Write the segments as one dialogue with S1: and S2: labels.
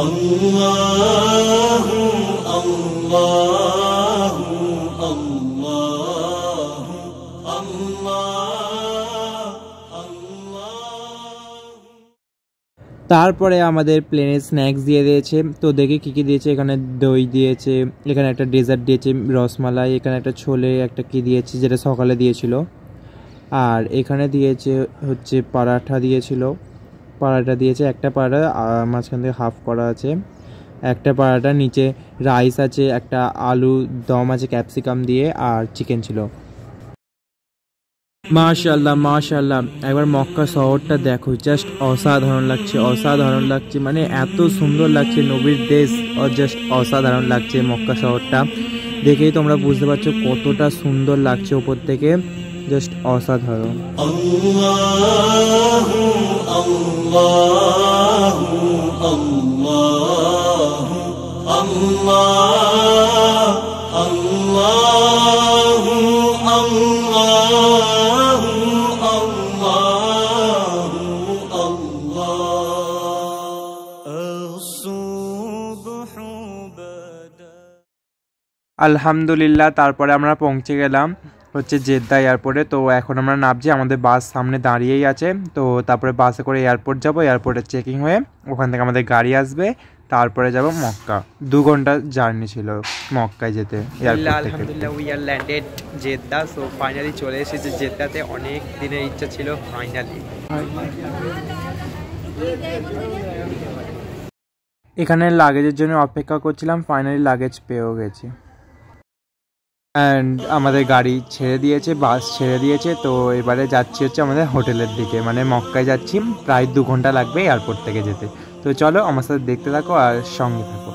S1: আল্লাহু আল্লাহু আল্লাহু আল্লাহ।
S2: তারপরে আমাদের প্লেনে স্ন্যাক্স দিয়ে দিয়েছে। তো দেখি কী কী দিয়েছে। এখানে দই দিয়েছে, এখানে একটা ডেজার্ট দিয়েছে রসমালাই, এখানে একটা ছোলে একটা কী দিয়েছে যেটা সকালে দিয়েছিল, আর এখানে দিয়েছে হচ্ছে পরাঠা দিয়েছিল। পরাঠা দিয়েছে একটা পরাঠা, মাঝখান থেকে হাফ করা আছে একটা পরাঠা, নিচে রাইস আছে, একটা আলু দম আছে ক্যাপসিকাম দিয়ে, আর চিকেন ছিল। মাশাআল্লাহ মাশাআল্লাহ, একবার মক্কা শহরটা দেখো, জাস্ট অসাধারণ লাগছে, অসাধারণ লাগছে, মানে এত সুন্দর লাগছে, নবীর দেশ, জাস্ট অসাধারণ লাগছে মক্কা শহরটা। দেখেই তোমরা বুঝতে পারছো কতটা সুন্দর লাগছে ওপর থেকে, জাস্ট অসাধারণ।
S1: আল্লাহু আল্লাহু আল্লাহু আল্লাহ আল্লাহু আল্লাহু আল্লাহু আল্লাহ।
S2: আলহামদুলিল্লাহ, তারপরে আমরা পৌঁছে গেলাম হচ্ছে জেদ্দা এয়ারপোর্টে। তো এখন আমরা নামছি, আমাদের বাস সামনে দাঁড়িয়েই আছে। তো তারপরে বাসে করে এয়ারপোর্ট যাব, এয়ারপোর্টে চেকিং হয়ে ওখান থেকে আমাদের গাড়ি আসবে, তারপরে যাব মক্কা। 2 ঘন্টা জার্নি ছিল মক্কায় যেতে।
S3: আলহামদুলিল্লাহ we are landed Jeddah. So finally চলে এসেছে জেদ্দাতে, অনেক দিনের ইচ্ছা ছিল ফাইনালি।
S2: এখানে লাগেজের জন্য অপেক্ষা করছিলাম, ফাইনালি লাগেজ পেয়েও গেছি। অ্যান্ড আমাদের গাড়ি ছেড়ে দিয়েছে, বাস ছেড়ে দিয়েছে। তো এবারে যাচ্ছি হচ্ছে আমাদের হোটেলের দিকে, মানে মক্কায় যাচ্ছি। প্রায় 2 ঘন্টা লাগবে এয়ারপোর্ট থেকে যেতে। তো চলো আমার সাথে দেখতে থাকো আর সঙ্গে থাকো।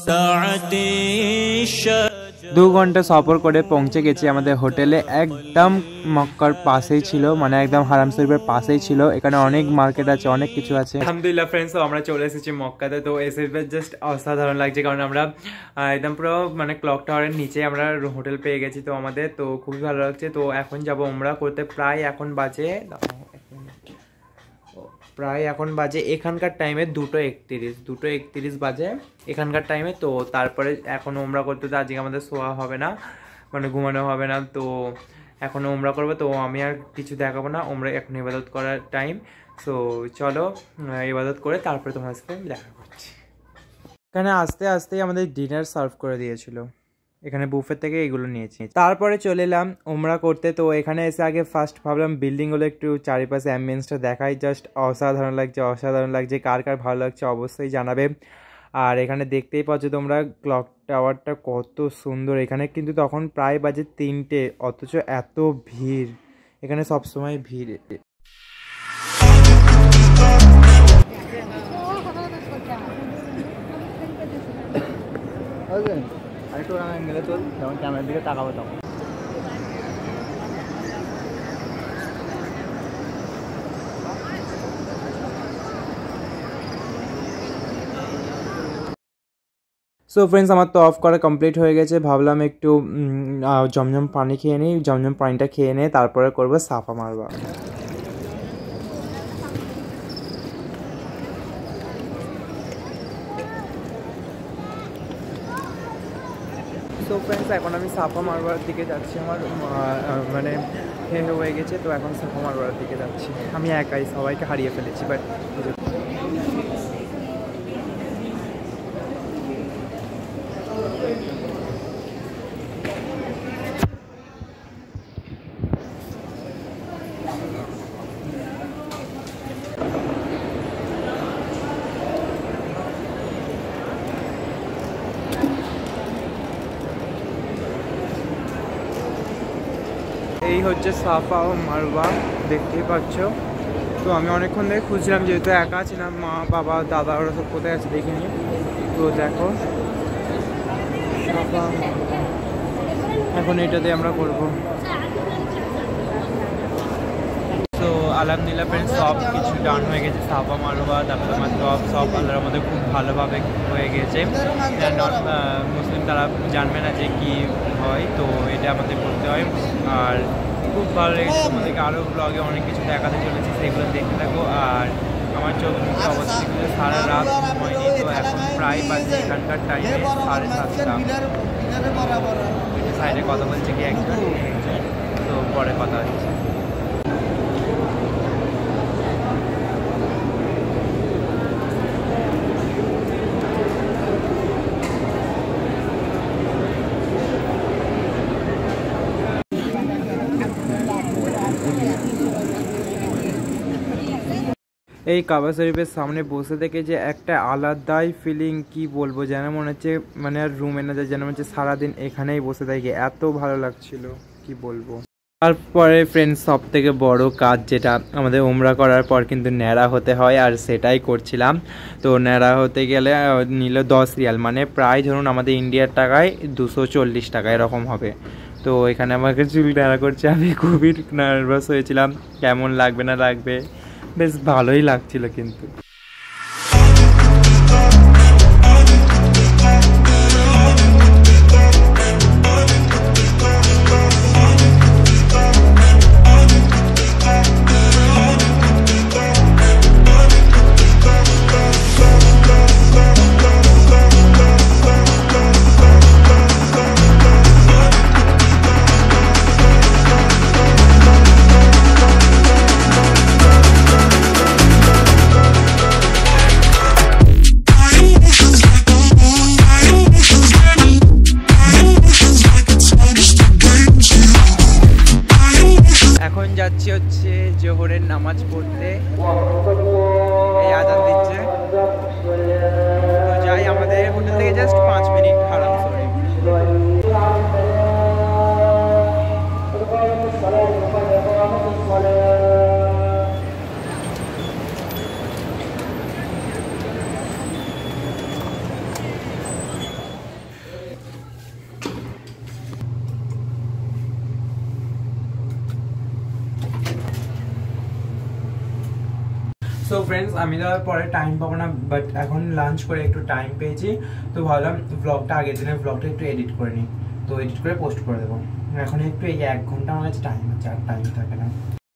S2: 2 ঘন্টা সফর করে পৌঁছে গেছি আমাদের হোটেলে, একদম মক্কার পাশেই ছিল, মানে একদম হারাম শরীফের পাশেই ছিল। এখানে অনেক মার্কেট আছে, অনেক কিছু আছে। আলহামদুলিল্লাহ ফ্রেন্ডস, আমরা চলে এসেছি মক্কাতে। তো এসে জাস্ট অসাধারণ লাগছে, কারণ আমরা একদম পুরো মানে ক্লক টাওয়ারের নিচে আমরা হোটেল পেয়ে গেছি। তো আমাদের তো খুবই ভালো লাগছে। তো এখন যাব উমরা করতে। প্রায় এখন বাজে এখানকার টাইমে 2:31 বাজে এখানকার টাইমে। তো তারপরে এখন উমরা করতে, তো আজকে আমাদের শোয়া হবে না, মানে ঘুমানো হবে না। তো এখন উমরা করবো। তো আমি আর কিছু দেখাবো না, উমরা এখন ইবাদত করার টাইম। সো চলো ইবাদত করে তারপরে তোমার সাথে দেখা করছি। এখানে আস্তে আস্তেই আমাদের ডিনার সার্ভ করে দিয়েছিল, এখানে বুফের থেকে এগুলো নিয়েছি। তারপরে চলে এলাম উমরা করতে। তো এখানে এসে আগে ফার্স্ট ভাবলাম বিল্ডিংগুলো একটু চারিপাশে অ্যাম্বিয়েন্সটা দেখাই, জাস্ট অসাধারণ লাগছে, অসাধারণ লাগছে। কার কার ভালো লাগছে অবশ্যই জানাবে। আর এখানে দেখতেই পাচ্ছ তোমরা ক্লক টাওয়ারটা কত সুন্দর। এখানে কিন্তু তখন প্রায় বাজে 3টে, অথচ এত ভিড়, এখানে সবসময় ভিড়। আরেকটু মিলে চল, যেমন ক্যামেরার দিকে তাকাবো তখন। সো ফ্রেন্ডস, আমার তো অফ করা কমপ্লিট হয়ে গেছে। ভাবলাম একটু জমজম পানি খেয়ে নিই, জমজম পানিটা খেয়ে নিয়ে তারপরে করবো সাফা মারবা। তো ফ্রেন্ডস, এখন আমি সাফা মারবার দিকে যাচ্ছি। আমার মানে হয়ে গেছে, তো এখন সাফা মারবার দিকে যাচ্ছি। আমি একাই, সবাইকে হারিয়ে ফেলেছি, বাট এই হচ্ছে সাফা ও মারওয়া, দেখতেই পাচ্ছ। তো আমি অনেকক্ষণ ধরে খুঁজছিলাম, যেহেতু একা আছি না, মা বাবা দাদা ওরা সব কোথায় আছে দেখিনি। তো দেখো সাফা, এখন এটাতে আমরা করব। তো আলহামদুলিল্লাহ ফ্রেন্ডস, সব কিছু ডান হয়ে গেছে। সাফা মারওয়া, তারপরে আমার সব আল্লাহর আমাদের খুব ভালোভাবে হয়ে গেছে। নন মুসলিম তারা জানবে না যে কি হয়, তো এটা আমাদের করতে হয়। আর খুব ভালো লেগেছে। তোমাদেরকে আরও ব্লগে অনেক কিছু দেখাতে চলেছি, সেগুলো দেখতে থাকো। আর আমার চোখ মুখে অবস্থা সারা রাত ঘুমায়নি। তো এখন প্রায় প্রায় বাজে এখানকার টাইমে 7:30। সাইডে কথা বলছে কি একজন, তো পরে কথা হচ্ছে। এই কাবা শরীফের সামনে বসে থেকে যে একটা আলাদাই ফিলিং, কি বলবো, যেন মনে হচ্ছে মানে আর রুমে না যায়, যেন মনে হচ্ছে সারাদিন এখানেই বসে থাকি, এত ভালো লাগছিল কি বলবো। তারপরে ফ্রেন্ডস, সব থেকে বড় কাজ যেটা আমাদের উমরা করার পর কিন্তু ন্যাড়া হতে হয়, আর সেটাই করছিলাম। তো ন্যাড়া হতে গেলে নিল 10 রিয়াল, মানে প্রায় ধরুন আমাদের ইন্ডিয়ার টাকায় 240 টাকা এরকম হবে। তো এখানে আমাকে চুল ন্যাড়া করছে, আমি খুবই নার্ভাস হয়েছিলাম কেমন লাগবে না লাগবে, বেশ ভালোই লাগছিল কিন্তু। এখন যাচ্ছি হচ্ছে জোহরের নামাজ পড়তে, এই আজান দিচ্ছে। তো যাই, আমাদের হোটেল থেকে জাস্ট 5 মিনিট হারাম শরীফ। সো ফ্রেন্ডস, আমি তো পরে টাইম পাবো না, বাট এখন লাঞ্চ করে একটু টাইম পেয়েছি, তো ভাবলাম ব্লগটা আগের দিনের ব্লগটা একটু এডিট করে নিই, তো এডিট করে পোস্ট করে দেবো। এখন একটু এই 1 ঘন্টা আমার কাছে টাইম আছে, আর টাইম থাকে না।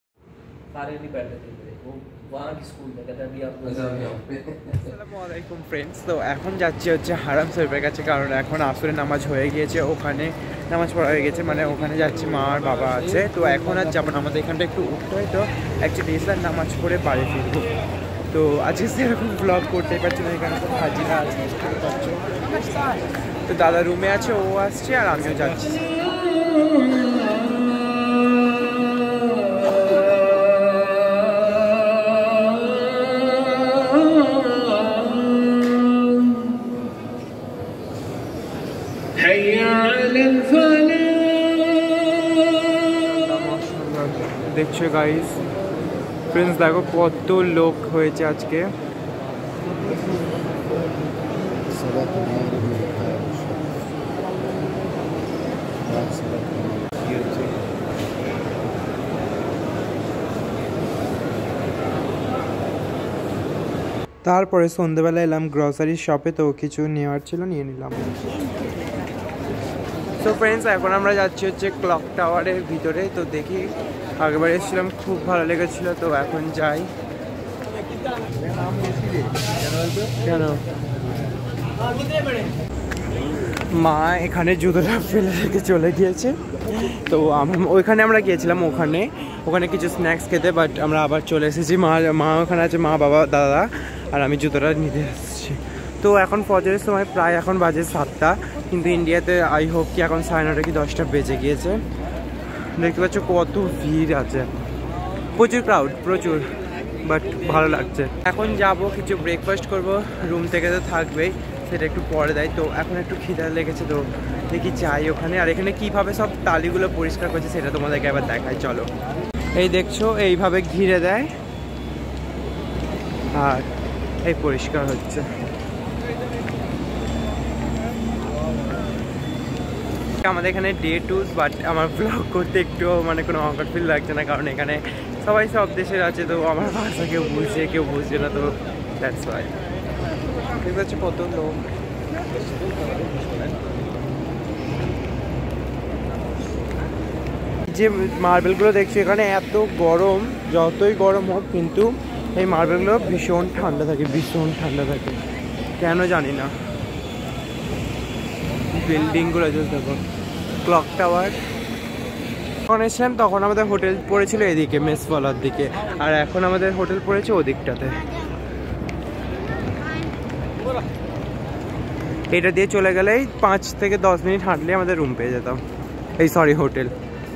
S2: আসসালামুয়ালাইকুম ফ্রেন্ডস, তো এখন যাচ্ছি হচ্ছে হারাম শরীফের কাছে, কারণ এখন আসরের নামাজ হয়ে গিয়েছে, ওখানে নামাজ পড়া হয়ে গেছে, মানে ওখানে যাচ্ছি, মা আর বাবা আছে। তো এখন আর যাবো না, আমাদের এখানটা একটু উঠতে হয়, তো অ্যাকচুয়ালি ইসলাম নামাজ পড়ে বাড়ি ফিরবো। তো আজকে সেরকম ব্লগ করতেই পারছি না, এখানে তো হাজিরা আছে, তো দাদা রুমে আছে, ও আসছে আর আমিও যাচ্ছি। দেখছো গাইস, ফ্রেন্ডস দেখো কত লোক হয়েছে আজকে। তারপরে সন্ধ্যেবেলা এলাম গ্রসারি শপে, তো কিছু নেওয়ার ছিল, নিয়ে নিলাম। তো ফ্রেন্ডস, এখন আমরা যাচ্ছি হচ্ছে ক্লক টাওয়ারের ভিতরে, তো দেখি, আগেবার এসেছিলাম, খুব ভালো লেগেছিল, তো এখন যাই। কেন মা এখানে জুতোটা ফেলে রেখে চলে গিয়েছে, তো ওইখানে আমরা গিয়েছিলাম, ওখানে কিছু স্ন্যাক্স খেতে, বাট আমরা আবার চলে এসেছি। মা ওখানে আছে, মা বাবা দাদা, আর আমি জুতোটা নিতে এসেছি। তো এখন ফজরের সময়, প্রায় এখন বাজে 7টা, কিন্তু ইন্ডিয়াতে আই হোপ কি এখন 9:30 কি 10টা বেজে গিয়েছে। দেখতে পাচ্ছ কত ভিড় আছে, প্রচুর ক্রাউড, প্রচুর, বাট ভালো লাগছে। এখন যাব কিছু ব্রেকফাস্ট করব, রুম থেকে তো থাকবেই, সেটা একটু পরে দেয়। তো এখন একটু খিদা লেগেছে, তো দেখি যাই ওখানে। আর এখানে কীভাবে সব টালিগুলো পরিষ্কার করছে সেটা তোমাদেরকে একবার দেখাই, চলো। এই দেখছো, এইভাবে ঘিরে দেয় আর এই পরিষ্কার হচ্ছে। আমাদের এখানে ডে 2, বাট আমার ব্লগ করতে একটু মানে কোনো অঙ্কট ফিল লাগছে না, কারণ এখানে সবাই সব দেশের আছে, তো আমার ভাষা কেউ বুঝছে কেউ বুঝছে না, তো দ্যাটস ওয়াই। ঠিক আছে, কত লোক। যে মার্বেলগুলো দেখছি এখানে এত গরম, যতই গরম হোক কিন্তু এই মার্বেলগুলো ভীষণ ঠান্ডা থাকে, ভীষণ ঠান্ডা থাকে, কেন জানি না। বিল্ডিংগুলো জাস্ট দেখো, ক্লক টাওয়ার। যখন এসেছিলাম তখন আমাদের হোটেল পড়েছিল এদিকে মেসওয়ালার দিকে, আর এখন আমাদের হোটেল পড়েছে ওদিকটাতে। এটা দিয়ে চলে গেলেই 5 থেকে 10 মিনিট হাঁটলে আমাদের রুম পেয়ে যেতাম, এই সরি হোটেল।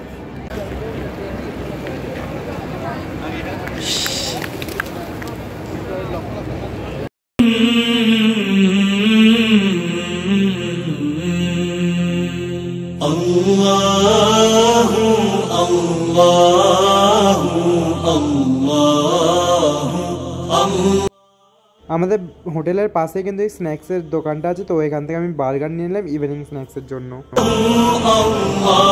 S2: আমাদের হোটেলের পাশে কিন্তু এই স্ন্যাক্সের দোকানটা আছে, তো এখান থেকে আমি বার্গার নিয়ে নিলাম ইভিনিং স্ন্যাক্সের জন্য।